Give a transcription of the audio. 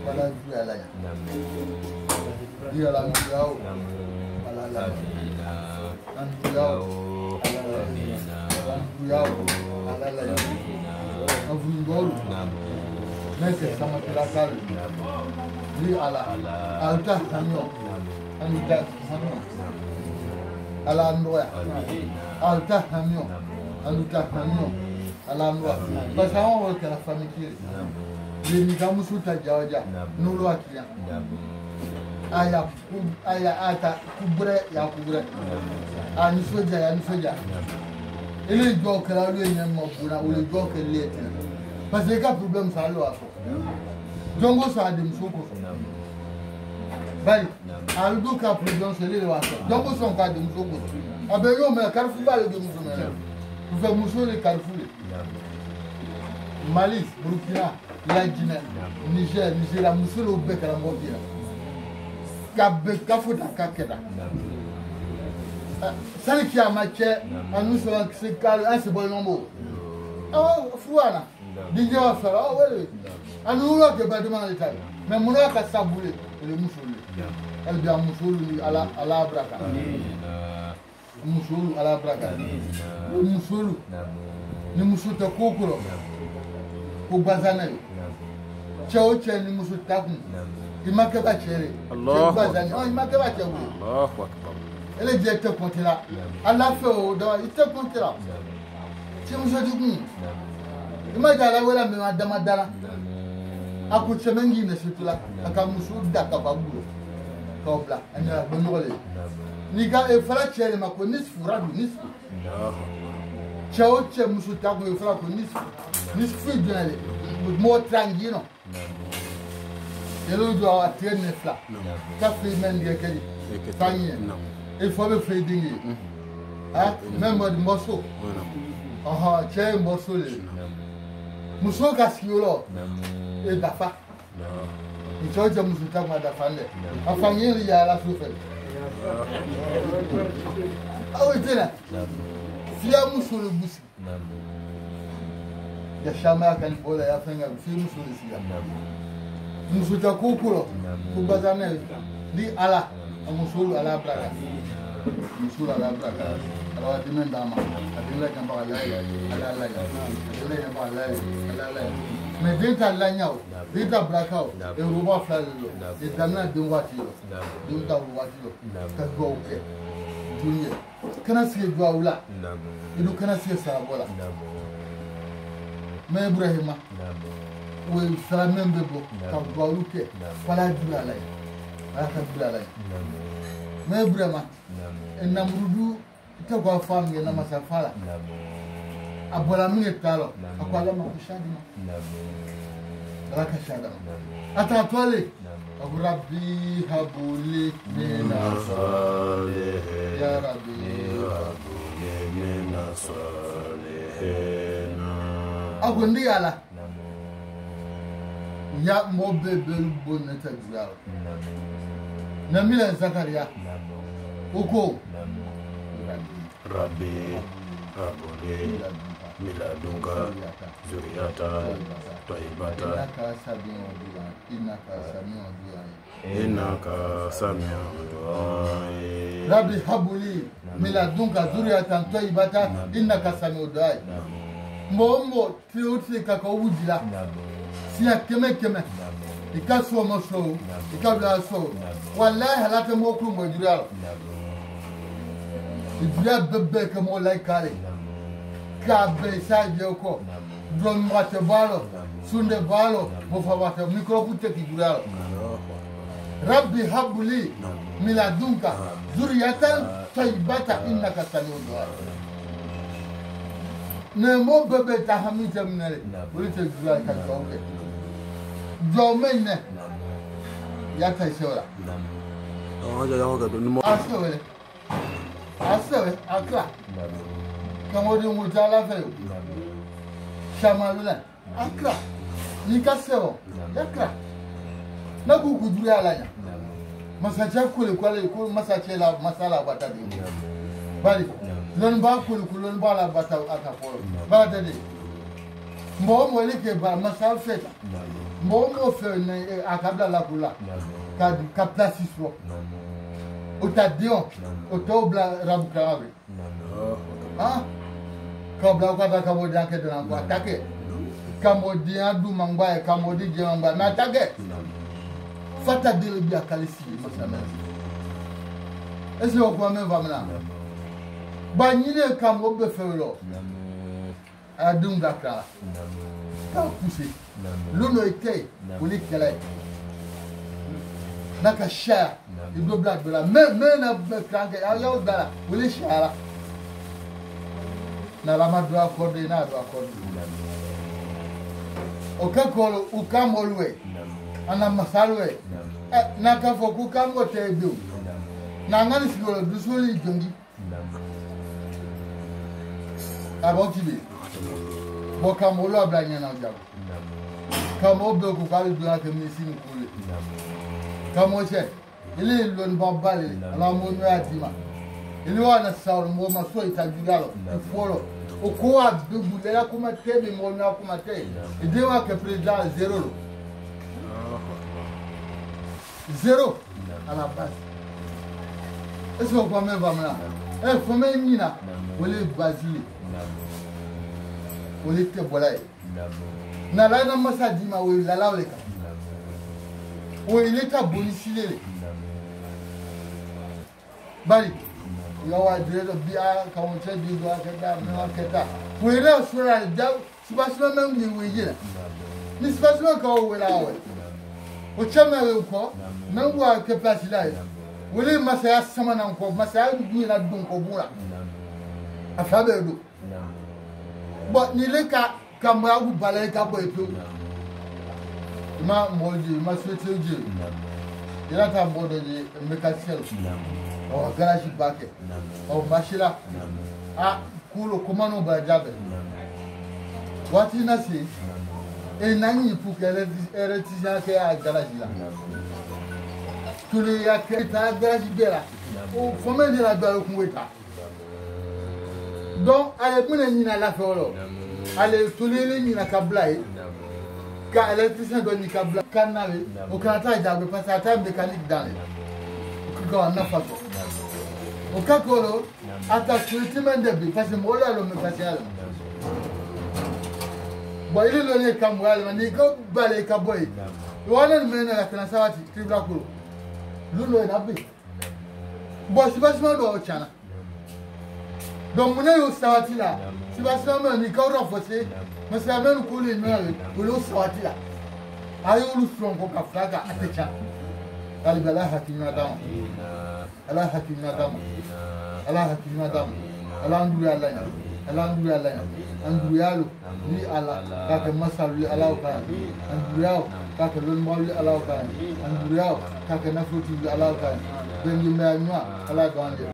Bala Yala, Yala Muyao, Alala, and Yao, Alala, of Ngol, Nese Samatilakal, Ala, Alta Hanyo, and that Hanyo, Alandoya, Alta Hanyo, and that Hanyo, Alandoya, but I want to have family. Nikamusuta jawaja nulu akia aya ata kubre ya kubre anisoja ya nisoja ile joke la lu enye mo buna ule joke lete parce que ka problem sa lo afo jongo sa de msoko bali aldo ka problem se le waso jongo son ka de msoko abe yo me karfu bale de msoko me fe musole karfu Mali Burkina la Guinée, Niger, la Moussoul au bec à la Mobile. Kafuda Kakeda. Celle qui a matché, à nous sommes c'est calme, c'est bon nombre. Ah, Fouana, DJ va faire, ah oui, à nous là que pas demander l'Italie. Mais mon là qu'à sabouler, le Moussoul. Elle vient Moussoul à la braca. Moussoul à la braca. Le Moussoul, le Moussoul te couvre. Kubazana chao cheni musutaku imakeba chere Allah bazani oh imakeba chere Allahu akbar ele je te kontira ala fe o da ite kontira ti musatuku imagala wala me madama dara aku chemengi ne situla aka musuda ka babulo ka obla anya bonole ni ga e fara chere mako nisfu radu nisfu chao che musutaku e fara ko nisfu dale more tranquille. Et l'autre doit attirer les flaques. Quatre semaines de quel il faut le faire dingue. Même le morceau. Ah, tiens, un morceau. Mousson Cassiolo et Dafa. Il faut que je me soutienne à Dafa. Enfin, il y a la souffrance. Ah oui, c'est là. Fier Mousson le boussi. Ya shama kan bola ya fanga fi musu siya musu ta kokoro ku bazana di ala musu ala braka musu ala braka ala dimen dama adilla kan ba ala ala adilla kan ba ala mais denta la nyaaw denta braka e ruba flalo e danna dum watilo dum ta watilo ka go ke dunya kana siya jawla idu kana siya sarabola mais Ibrahima oui ça même bebo ka baluke fala dulala ala ka dulala mais Ibrahima enamrudu te ko fam ye na masafala abola mine talo akwala makushadi ala ka shada ata tole abu rabbi habuli min salih ya rabbi habuli min salih agundi ala ya mobebel boneta diao namila Zakaria uko rabbi abode miladunga zuriyata taibata inaka samia duai rabbi habuli miladunga zuriyata taibata inaka samia duai Momo trioti kaka wujila siya keme ikaso moso ikabla so wallahi halata mo ku mo jura ijia bebe ke mo like kale ka be sa je ko don mate balo sunde balo mo fa wata micro ku te ki jura rabbi habli miladunka zuriyatan tayyibata innaka samiul du'a ne mo bebe ta hamita minale bulite jula ka jonge jomene ya ta shora asewe akra kamo di mutala fe shamalula akra ni kasewo yakra na gugu jula lanya masacha kule kwale ko masacha la masala batadi bali lon ba kul kulon ba la bata aka polo ba de Mo mo le ke ba masal feta. Mo mo fe akabla la kula. Ka place so. O ta dion. O to bla rabu karabe. Ah. Ka bla ka ta ka mo dia ke dan ko attaquer. Ka mo dia du mangba e ka mo di je mangba na attaquer. Fata de bi akalisi masana. Est-ce que vous même va maintenant? Ba nyine ka mo be fe lo. Adum dakara. Ka poussé. L'uno était pour les kelai. Naka sha, il doit black bela. Mais na kranke ya udara, pour les shara. Na la ma doit accorder na doit accorder. Oka kolo ukamolwe. Ana masalwe. Naka foku kamo tebu. Na ngani sigolo dusuli jongi. Avant tu bon kamolo ablanya na jago kamo be ko kali do ake mesini kule kamo che ile lon babale ala mo no atima ile wana saul mo ma so itagigalo folo o ko abugu le la kuma tebe mo na kuma te ide wa ke president zéro à la base est-ce qu'on peut même va maintenant faut même nina wole basile wole te bolay na la na masadi ma we la la ka o ile ta bonisile bari ya wa dire bi a ka won che bi do ka da me ka da we le sura da subasima me ni we yira ni subasima ka o we la we o chama we ko na wa ke place la wole masaya sama na ko masaya ni na dun ko bura afabe do but ni le ka kamwa gu balai ka boy to ma moji ma swetuje ila ta bodo je mekasiel o garage bake o mashira a kulo kumano ba jabe wati na si e nani pour que eretija ke a garage la tuli ya ke ta garage bela o fome de la belo kunweta donc ale muna nyina la folo ale tulele nyina kabla e ka électricien do ni kabla kanale o kata jabe pasata mécanique dans ko na fato o kakolo ata treatment de bi parce que mo la lo mécanicien bo ile lo ne kamwale mani ko bale ka boy wala mena la kana sawati tribla ko lulo na bi bo sibasima do chana donc mon yo sawati la sibasima ni ka renforcer mais ça même ko le na lo sawati la ayo lu strong ko ka fraga atecha alibala hakina dam ala hakina dam ala hakina dam alhamdulillah anduyalo ni ala ka masalu ala ka anduyao ka lon mawli ala ka anduyao ka nafuti ala ka bengi me anwa ala gande